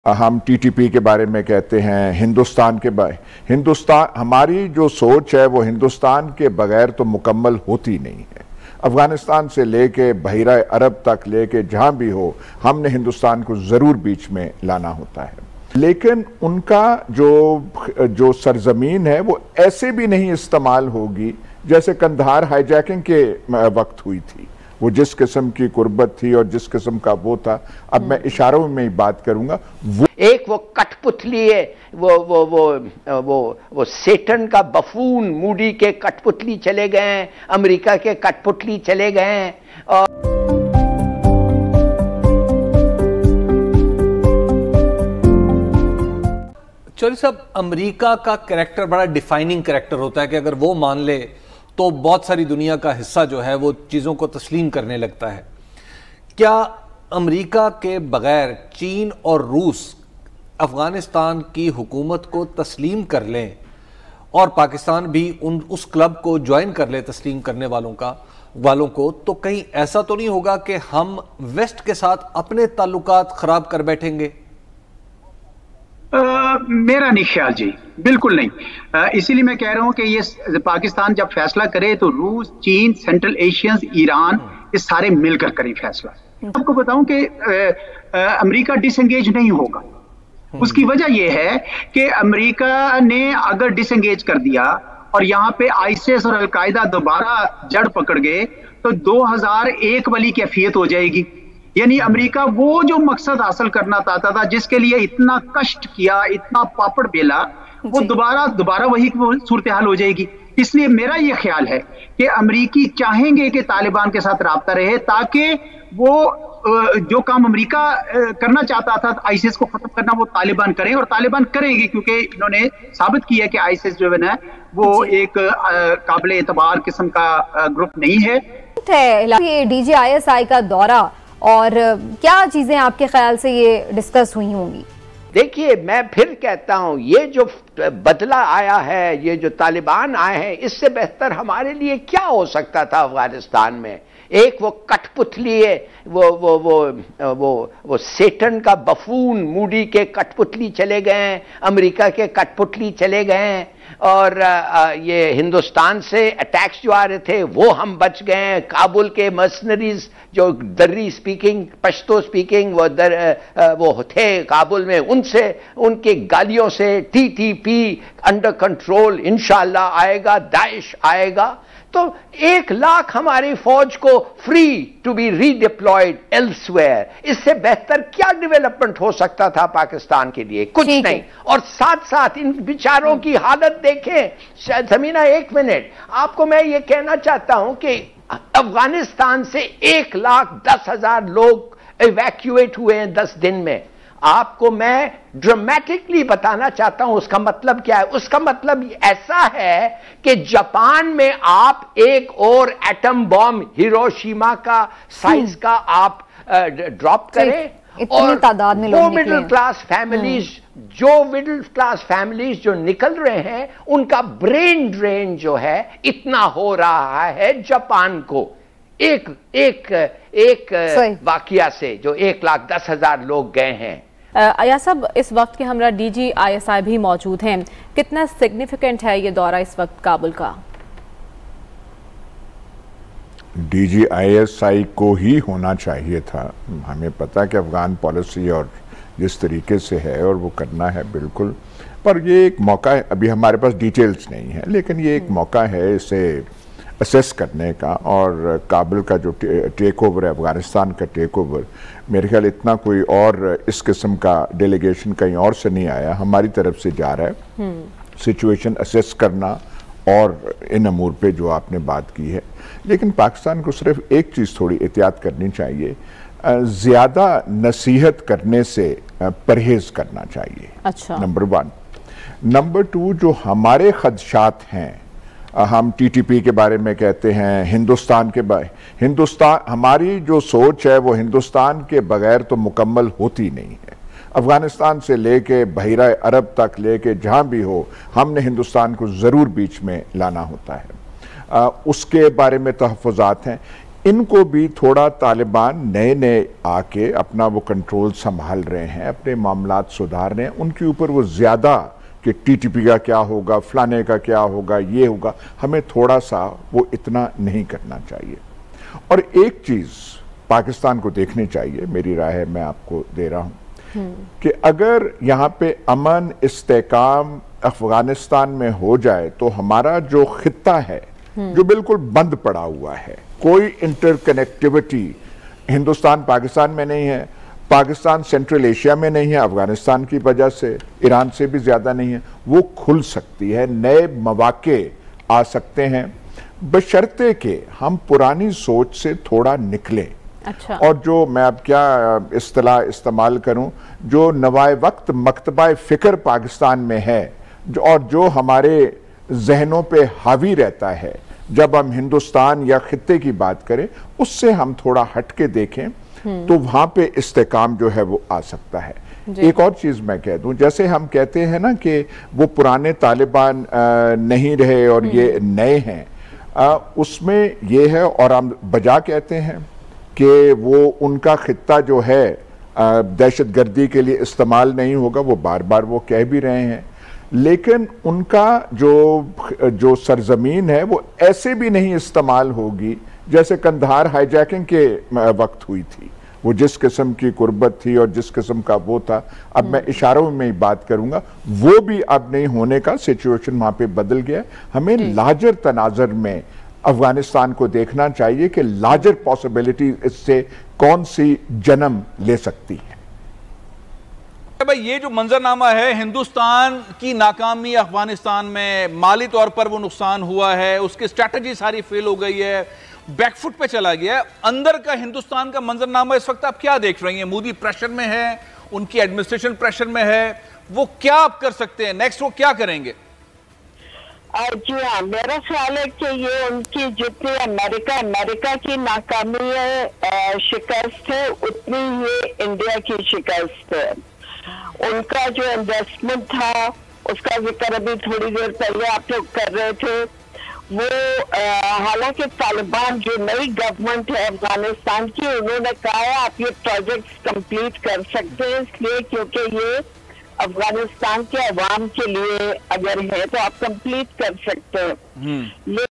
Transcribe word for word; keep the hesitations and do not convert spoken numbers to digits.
हम टीटीपी के बारे में कहते हैं, हिंदुस्तान के बारे हिंदुस्तान हमारी जो सोच है वो हिंदुस्तान के बगैर तो मुकम्मल होती नहीं है। अफगानिस्तान से लेके बहिरा अरब तक लेके जहां भी हो, हमने हिंदुस्तान को ज़रूर बीच में लाना होता है। लेकिन उनका जो जो सरजमीन है वो ऐसे भी नहीं इस्तेमाल होगी जैसे कंधार हाईजैकिंग के वक्त हुई थी। वो जिस किस्म की कुर्बत थी और जिस किस्म का वो था, अब मैं इशारों में ही बात करूंगा। वो एक वो कठपुतली है, वो वो वो वो वो सेटन का बफून मूडी के कठपुतली चले गए हैं, अमेरिका के कठपुतली चले गए हैं। और चौधरी साहब, अमेरिका का कैरेक्टर बड़ा डिफाइनिंग कैरेक्टर होता है कि अगर वो मान ले तो बहुत सारी दुनिया का हिस्सा जो है वो चीज़ों को तस्लीम करने लगता है। क्या अमेरिका के बगैर चीन और रूस अफ़गानिस्तान की हुकूमत को तस्लीम कर लें और पाकिस्तान भी उन उस क्लब को ज्वाइन कर ले तस्लीम करने वालों का वालों को, तो कहीं ऐसा तो नहीं होगा कि हम वेस्ट के साथ अपने ताल्लुकात ख़राब कर बैठेंगे? आ, मेरा नहीं ख्याल जी, बिल्कुल नहीं। इसीलिए मैं कह रहा हूं कि ये पाकिस्तान जब फैसला करे तो रूस, चीन, सेंट्रल एशियंस, ईरान, ये सारे मिलकर करें फैसला। आपको बताऊं कि अमेरिका डिसएंगेज नहीं होगा। उसकी वजह यह है कि अमेरिका ने अगर डिसएंगेज कर दिया और यहाँ पे आईसिस और अलकायदा दोबारा जड़ पकड़ गए तो दो हज़ार एक वाली कैफियत हो जाएगी। यानी अमेरिका वो जो मकसद हासिल करना चाहता था, जिसके लिए इतना कष्ट किया, इतना पापड़ बेला, वो दोबारा दोबारा वही सूरत हाल हो जाएगी। इसलिए मेरा ये ख्याल है कि अमेरिकी चाहेंगे कि तालिबान के साथ राब्ता रहे, ताकि वो जो काम अमेरिका करना चाहता था आईसिस को खत्म करना, वो तालिबान करें, और तालिबान करेंगे क्योंकि इन्होंने साबित किया कि आईसिस जो है वो एक काबिल एतबार किस्म का ग्रुप नहीं है। ये डीजीआईएसआई का दौरा और क्या चीजें आपके ख्याल से ये डिस्कस हुई होंगी? देखिए, मैं फिर कहता हूं, ये जो बदला आया है, ये जो तालिबान आए हैं, इससे बेहतर हमारे लिए क्या हो सकता था अफगानिस्तान में? एक वो कठपुतली है, वो वो वो वो वो सेटन का बफून मूडी के कठपुतली चले गए हैं, अमेरिका के कठपुतली चले गए हैं, और ये हिंदुस्तान से अटैक्स जो आ रहे थे वो हम बच गए हैं। काबुल के मर्सनरीज जो दर्री स्पीकिंग, पश्तो स्पीकिंग वो दर वो थे काबुल में, उनसे, उनके गालियों से टीटीपी अंडर कंट्रोल इंशाअल्लाह आएगा, दाइश आएगा। तो एक लाख हमारी फौज को free to be redeployed elsewhere, इससे बेहतर क्या डेवलपमेंट हो सकता था पाकिस्तान के लिए? कुछ नहीं। और साथ साथ इन बेचारों की हालत देखें। ज़मीना, एक मिनट, आपको मैं ये कहना चाहता हूं कि अफगानिस्तान से एक लाख दस हजार लोग इवैक्यूएट हुए हैं दस दिन में। आपको मैं ड्रामेटिकली बताना चाहता हूं उसका मतलब क्या है। उसका मतलब ऐसा है कि जापान में आप एक और एटम बॉम्ब हिरोशिमा का साइज का आप ड्रॉप करें, और तादाद में वो मिडिल क्लास फैमिलीज जो मिडिल क्लास फैमिलीज जो निकल रहे हैं, उनका ब्रेन ड्रेन जो है इतना हो रहा है जापान को, एक एक एक वाकया से, जो एक लाख दस हजार लोग गए हैं। अया साहब, इस वक्त के हमरा डीजीआईएसआई भी मौजूद हैं, कितना सिग्निफिकेंट है ये दौरा इस वक्त काबुल का? डीजीआईएसआई को ही होना चाहिए था। हमें पता कि अफगान पॉलिसी और जिस तरीके से है और वो करना है बिल्कुल, पर ये एक मौका है। अभी हमारे पास डिटेल्स नहीं है, लेकिन ये एक मौका है इसे असेस करने का। और काबुल का जो टेक ओवर है, अफगानिस्तान का टेक ओवर, मेरे ख्याल इतना कोई और इस किस्म का डेलीगेशन कहीं और से नहीं आया, हमारी तरफ से जा रहा है सिचुएशन असेस करना और इन अमूर पे जो आपने बात की है। लेकिन पाकिस्तान को सिर्फ एक चीज़ थोड़ी एहतियात करनी चाहिए, ज़्यादा नसीहत करने से परहेज करना चाहिए। अच्छा। Number one. नंबर टू, जो हमारे खदशात हैं, हम टीटीपी के बारे में कहते हैं, हिंदुस्तान के बारे हिंदुस्तान हमारी जो सोच है वो हिंदुस्तान के बगैर तो मुकम्मल होती नहीं है। अफगानिस्तान से लेके बहिरा अरब तक लेके जहां भी हो, हमने हिंदुस्तान को ज़रूर बीच में लाना होता है। आ, उसके बारे में तहफ़्फ़ुज़ात हैं। इनको भी थोड़ा तालिबान नए नए आके अपना वो कंट्रोल संभाल रहे हैं, अपने मामलात सुधार रहे हैं, उनके ऊपर वो ज़्यादा कि टीटीपी का क्या होगा, फलाने का क्या होगा, ये होगा, हमें थोड़ा सा वो इतना नहीं करना चाहिए। और एक चीज़ पाकिस्तान को देखनी चाहिए, मेरी राय है, मैं आपको दे रहा हूँ कि अगर यहाँ पे अमन इस्तेकाम अफगानिस्तान में हो जाए तो हमारा जो खित्ता है जो बिल्कुल बंद पड़ा हुआ है, कोई इंटरकनेक्टिविटी हिंदुस्तान पाकिस्तान में नहीं है, पाकिस्तान सेंट्रल एशिया में नहीं है, अफगानिस्तान की वजह से, ईरान से भी ज़्यादा नहीं है, वो खुल सकती है, नए मौके आ सकते हैं, बशर्ते कि हम पुरानी सोच से थोड़ा निकलें। अच्छा। और जो मैं अब क्या इस्तिलाह इस्तेमाल करूं, जो नवाए वक्त मकतबा फ़िक्र पाकिस्तान में है जो और जो हमारे जहनों पे हावी रहता है, जब हम हिंदुस्तान या खित्ते की बात करें, उससे हम थोड़ा हट के देखें तो वहां पे इस्तेकाम जो है वो आ सकता है। एक और चीज मैं कह दूं, जैसे हम कहते हैं ना कि वो पुराने तालिबान नहीं रहे और ये नए हैं, आ, उसमें ये है, और हम बजा कहते हैं कि वो उनका खित्ता जो है दहशतगर्दी के लिए इस्तेमाल नहीं होगा, वो बार बार वो कह भी रहे हैं, लेकिन उनका जो जो सरजमीन है वो ऐसे भी नहीं इस्तेमाल होगी जैसे कंधार हाईजैकिंग के वक्त हुई थी, वो जिस किस्म की कुर्बत थी और जिस किस्म का वो था, अब मैं इशारों में ही बात करूंगा, वो भी अब नहीं होने का सिचुएशन वहां पे बदल गया। हमें लार्जर तनाजर में अफगानिस्तान को देखना चाहिए कि लार्जर पॉसिबिलिटी इससे कौन सी जन्म ले सकती है। भाई ये जो मंजरनामा है, हिंदुस्तान की नाकामी अफगानिस्तान में, माली तौर पर वो नुकसान हुआ है, उसकी स्ट्रैटेजी सारी फेल हो गई है, बैकफुट पे चला गया है, अंदर का हिंदुस्तान का मंजरनामा इस वक्त आप क्या देख रही हैं? मोदी प्रेशर में है, उनकी एडमिनिस्ट्रेशन प्रेशर में है, वो क्या आप कर सकते हैं नेक्स्ट, वो क्या करेंगे? जी हाँ, मेरा ख्याल है कि ये उनकी जितनी अमेरिका अमेरिका की नाकामी है, शिकस्त है, उतनी ही इंडिया की शिकस्त है। उनका जो इन्वेस्टमेंट था उसका जिक्र अभी थोड़ी देर पहले आप लोग कर रहे थे, वो हालांकि तालिबान जो नई गवर्नमेंट है अफगानिस्तान की, उन्होंने कहा है आप ये प्रोजेक्ट्स कंप्लीट कर सकते हैं, इसलिए क्योंकि ये अफगानिस्तान के अवाम के लिए अगर है तो आप कंप्लीट कर सकते हैं।